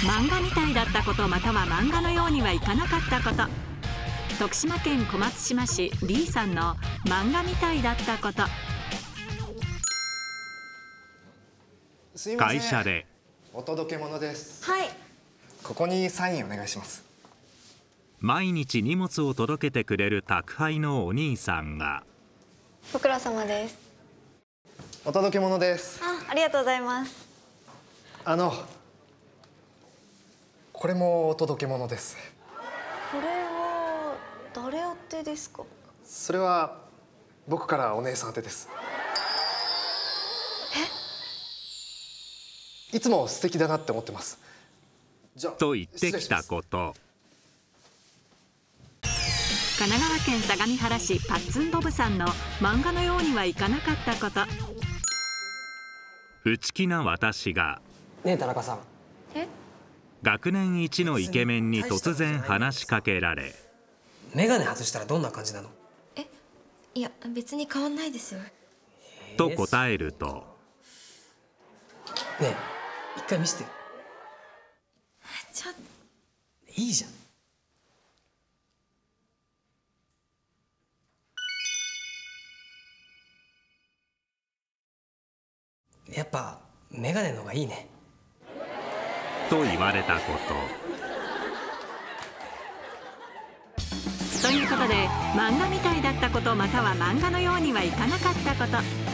漫画みたいだったことまたは漫画のようにはいかなかったこと。徳島県小松島市 D さんの漫画みたいだったこと。 会社でお届け物です。 はい。 ここにサインお願いします。 毎日荷物を届けてくれる宅配のお兄さんが。 ご苦労様です。 お届け物です。 ありがとうございます。 これもお届け物です。 これは誰宛てですか？ それは僕からお姉さん宛てです。いつも素敵だなって思ってます。じゃあと言ってきたこと。 神奈川県相模原市パッツンボブさんの漫画のようにはいかなかったこと。 内気な私がねえ田中さん、 学年一のイケメンに突然話しかけられ、 メガネ外したらどんな感じなの？ いや別に変わんないですよ。 と答えると、 ねえ一回見せて。 ちょっといいじゃん。やっぱメガネの方がいいね。 と言われたこと。 ということで漫画みたいだったことまたは漫画のようにはいかなかったこと。